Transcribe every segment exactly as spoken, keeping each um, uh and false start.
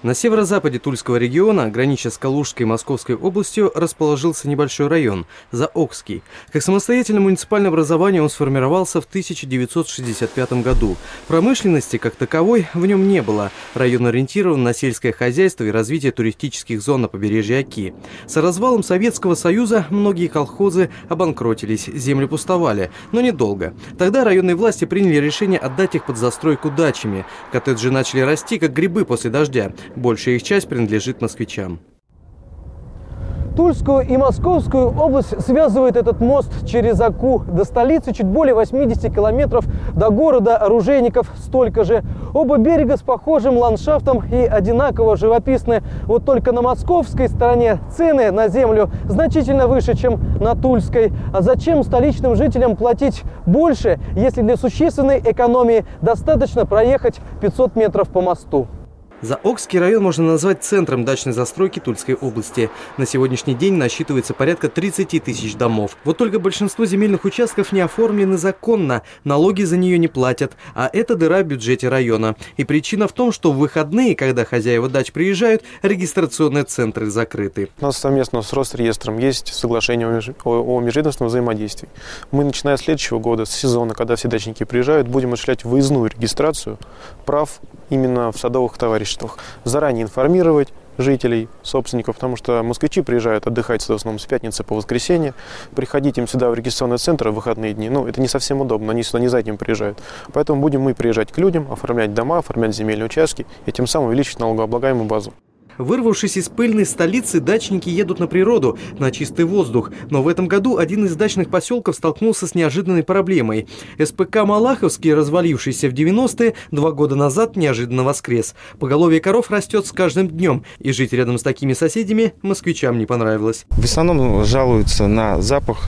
На северо-западе Тульского региона, гранича с Калужской и Московской областью, расположился небольшой район – Заокский. Как самостоятельное муниципальное образование он сформировался в тысяча девятьсот шестьдесят пятом году. Промышленности как таковой в нем не было. Район ориентирован на сельское хозяйство и развитие туристических зон на побережье Оки. С развалом Советского Союза многие колхозы обанкротились, земли пустовали, но недолго. Тогда районные власти приняли решение отдать их под застройку дачами. Коттеджи начали расти, как грибы после дождя. Большая их часть принадлежит москвичам. Тульскую и Московскую область связывает этот мост через Оку. До столицы чуть более восьмидесяти километров, до города Оружейников столько же. Оба берега с похожим ландшафтом и одинаково живописны. Вот только на московской стороне цены на землю значительно выше, чем на Тульской. А зачем столичным жителям платить больше, если для существенной экономии достаточно проехать пятьсот метров по мосту? Заокский район можно назвать центром дачной застройки Тульской области. На сегодняшний день насчитывается порядка тридцати тысяч домов. Вот только большинство земельных участков не оформлены законно, налоги за нее не платят, а это дыра в бюджете района. И причина в том, что в выходные, когда хозяева дач приезжают, регистрационные центры закрыты. У нас совместно с Росреестром есть соглашение о межведомственном взаимодействии. Мы, начиная с следующего года, с сезона, когда все дачники приезжают, будем осуществлять выездную регистрацию прав именно в садовых товариществах. Заранее информировать жителей, собственников, потому что москвичи приезжают отдыхать сюда в основном с пятницы по воскресенье. Приходить им сюда в регистрационный центр в выходные дни, ну, это не совсем удобно, они сюда не за этим приезжают. Поэтому будем мы приезжать к людям, оформлять дома, оформлять земельные участки и тем самым увеличить налогооблагаемую базу. Вырвавшись из пыльной столицы, дачники едут на природу, на чистый воздух. Но в этом году один из дачных поселков столкнулся с неожиданной проблемой. СПК «Малаховский», развалившийся в девяностые, два года назад неожиданно воскрес. Поголовье коров растет с каждым днем, и жить рядом с такими соседями москвичам не понравилось. В основном жалуются на запах,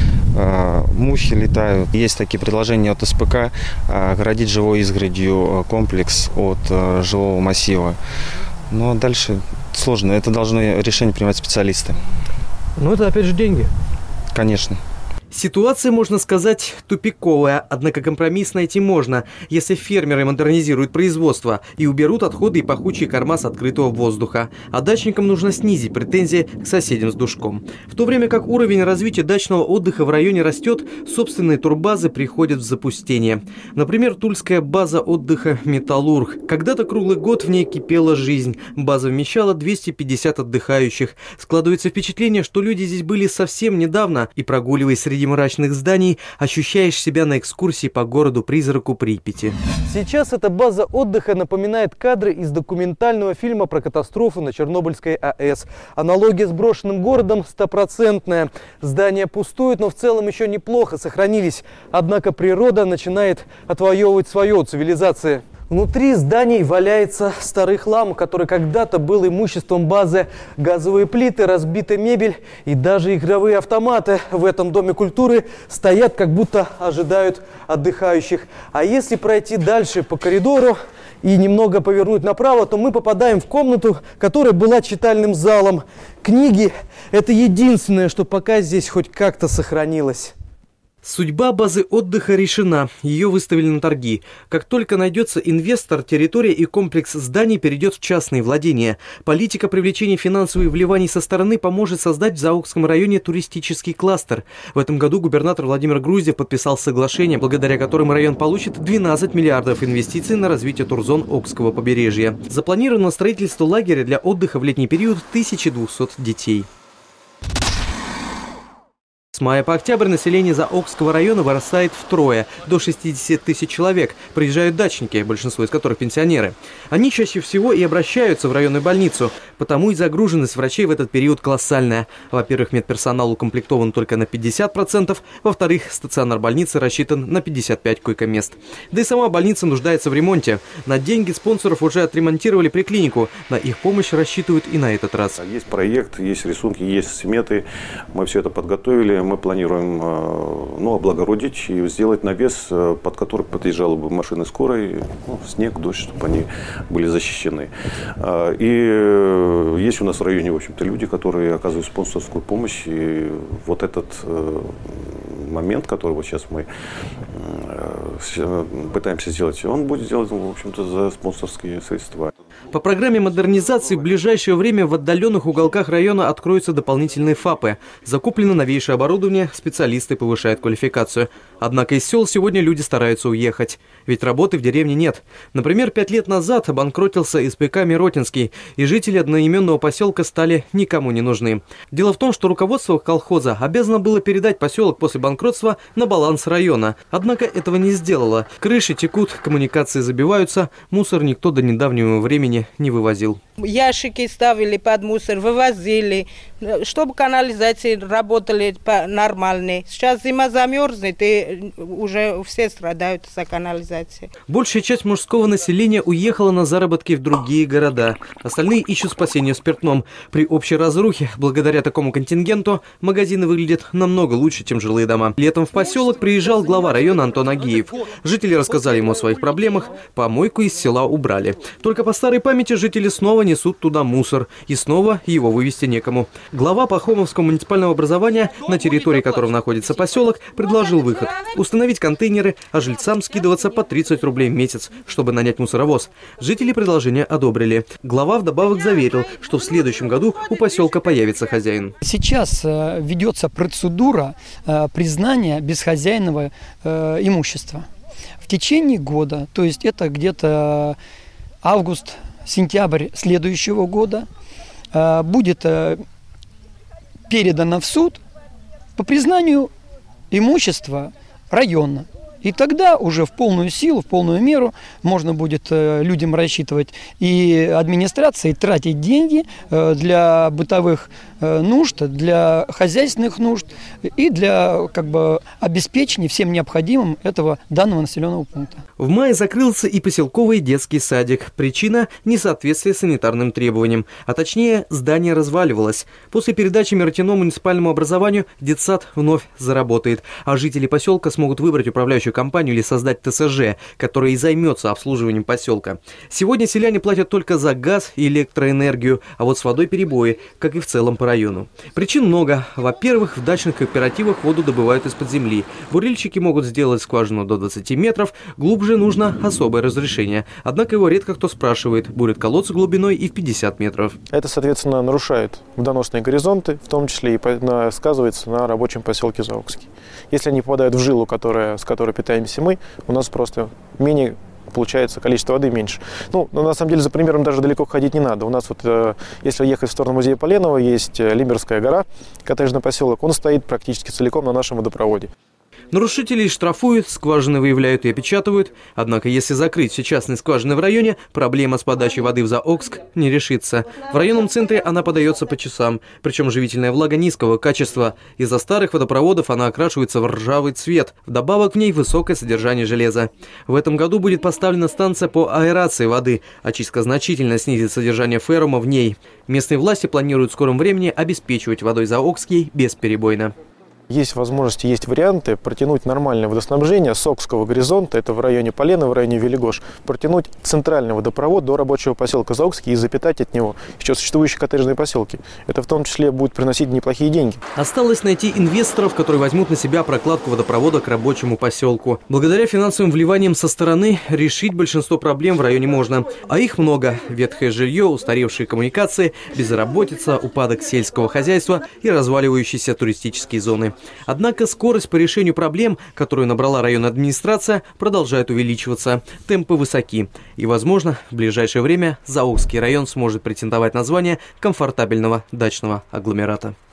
мухи летают. Есть такие предложения от СПК огородить живой изгородью комплекс от жилого массива. Но дальше сложно. Это должны решение принимать специалисты. Но это опять же деньги. Конечно. Ситуация, можно сказать, тупиковая, однако компромисс найти можно, если фермеры модернизируют производство и уберут отходы и пахучие корма с открытого воздуха. А дачникам нужно снизить претензии к соседям с душком. В то время как уровень развития дачного отдыха в районе растет, собственные турбазы приходят в запустение. Например, тульская база отдыха «Металлург». Когда-то круглый год в ней кипела жизнь. База вмещала двести пятьдесят отдыхающих. Складывается впечатление, что люди здесь были совсем недавно, и, прогуливаясь среди мрачных зданий, ощущаешь себя на экскурсии по городу-призраку Припяти. Сейчас эта база отдыха напоминает кадры из документального фильма про катастрофу на Чернобыльской АЭС. Аналогия с брошенным городом стопроцентная. Здания пустуют, но в целом еще неплохо сохранились. Однако природа начинает отвоевывать свое у цивилизации. Внутри зданий валяется старый хлам, который когда-то был имуществом базы. Газовые плиты, разбитая мебель и даже игровые автоматы в этом доме культуры стоят, как будто ожидают отдыхающих. А если пройти дальше по коридору и немного повернуть направо, то мы попадаем в комнату, которая была читальным залом. Книги – это единственное, что пока здесь хоть как-то сохранилось. Судьба базы отдыха решена, ее выставили на торги. Как только найдется инвестор, территория и комплекс зданий перейдет в частные владения. Политика привлечения финансовых вливаний со стороны поможет создать в Заокском районе туристический кластер. В этом году губернатор Владимир Груздев подписал соглашение, благодаря которому район получит двенадцать миллиардов инвестиций на развитие турзон Окского побережья. Запланировано строительство лагеря для отдыха в летний период тысяча двести детей. С мая по октябрь население Заокского района вырастает втрое, до шестидесяти тысяч человек. Приезжают дачники, большинство из которых пенсионеры. Они чаще всего и обращаются в районную больницу, потому и загруженность врачей в этот период колоссальная. Во-первых, медперсонал укомплектован только на пятьдесят процентов, во-вторых, стационар больницы рассчитан на пятьдесят пять койко-мест. Да и сама больница нуждается в ремонте. На деньги спонсоров уже отремонтировали поликлинику, на их помощь рассчитывают и на этот раз. Есть проект, есть рисунки, есть сметы, мы все это подготовили. Мы планируем ну, облагородить и сделать навес, под который подъезжала бы машины скорой, ну, снег, дождь, чтобы они были защищены. И есть у нас в районе, в общем-то, люди, которые оказывают спонсорскую помощь. И вот этот момент, который вот сейчас мы пытаемся сделать, он будет сделан, в общем-то, за спонсорские средства. По программе модернизации в ближайшее время в отдаленных уголках района откроются дополнительные ФАПы. Закуплено новейшее оборудование, специалисты повышают квалификацию. Однако из сел сегодня люди стараются уехать. Ведь работы в деревне нет. Например, пять лет назад обанкротился СПК «Миротинский», и жители одноименного поселка стали никому не нужны. Дело в том, что руководство колхоза обязано было передать поселок после банкротства на баланс района. Однако этого не сделало. Крыши текут, коммуникации забиваются, мусор никто до недавнего времени не вывозил. Ящики ставили под мусор, вывозили, чтобы канализации работали нормально. Сейчас зима замерзнет, и уже все страдают за канализацией. Большая часть мужского населения уехала на заработки в другие города. Остальные ищут спасения в спиртном. При общей разрухе, благодаря такому контингенту, магазины выглядят намного лучше, чем жилые дома. Летом в поселок приезжал глава района Антон Агиев. Жители рассказали ему о своих проблемах, помойку из села убрали. Только по старой памяти жители снова несут туда мусор, и снова его вывести некому. Глава Пахомовского муниципального образования, на территории которого находится поселок, предложил выход – установить контейнеры, а жильцам скидываться по тридцать рублей в месяц, чтобы нанять мусоровоз. Жители предложение одобрили. Глава вдобавок заверил, что в следующем году у поселка появится хозяин. Сейчас э, ведется процедура э, признания безхозяйного э, имущества. В течение года, то есть это где-то август, сентябрь следующего года, будет передано в суд по признанию имущества района. И тогда уже в полную силу, в полную меру можно будет людям рассчитывать и администрации тратить деньги для бытовых нужд, для хозяйственных нужд и для как бы обеспечения всем необходимым этого данного населенного пункта. В мае закрылся и поселковый детский садик. Причина – несоответствие санитарным требованиям, а точнее здание разваливалось. После передачи Миротиному муниципальному образованию детсад вновь заработает, а жители поселка смогут выбрать управляющую компанию или создать ТСЖ, которая и займется обслуживанием поселка. Сегодня селяне платят только за газ и электроэнергию, а вот с водой перебои, как и в целом по району. Причин много. Во-первых, в дачных кооперативах воду добывают из-под земли. Бурильщики могут сделать скважину до двадцати метров, глубже нужно особое разрешение. Однако его редко кто спрашивает, бурят колодцы глубиной и в пятьдесят метров. Это, соответственно, нарушает водоносные горизонты, в том числе и сказывается на рабочем поселке Заокский. Если они попадают в жилу, которая, с которой питаемся мы, у нас просто менее получается количество воды меньше. Ну, на самом деле, за примером даже далеко ходить не надо. У нас вот, э, если ехать в сторону музея Поленова, есть Лимберская гора, коттеджный поселок, он стоит практически целиком на нашем водопроводе. Нарушителей штрафуют, скважины выявляют и опечатывают. Однако, если закрыть все частные скважины в районе, проблема с подачей воды в Заокск не решится. В районном центре она подается по часам, причем живительная влага низкого качества. Из-за старых водопроводов она окрашивается в ржавый цвет. Вдобавок в ней высокое содержание железа. В этом году будет поставлена станция по аэрации воды. Очистка значительно снизит содержание феррума в ней. Местные власти планируют в скором времени обеспечивать водой Заокский бесперебойно. Есть возможности, есть варианты протянуть нормальное водоснабжение с Окского горизонта, это в районе Полена, в районе Велигош, протянуть центральный водопровод до рабочего поселка Заокский и запитать от него еще существующие коттеджные поселки. Это в том числе будет приносить неплохие деньги. Осталось найти инвесторов, которые возьмут на себя прокладку водопровода к рабочему поселку. Благодаря финансовым вливаниям со стороны решить большинство проблем в районе можно. А их много. Ветхое жилье, устаревшие коммуникации, безработица, упадок сельского хозяйства и разваливающиеся туристические зоны. Однако скорость по решению проблем, которую набрала районная администрация, продолжает увеличиваться. Темпы высоки. И, возможно, в ближайшее время Заокский район сможет претендовать на звание комфортабельного дачного агломерата.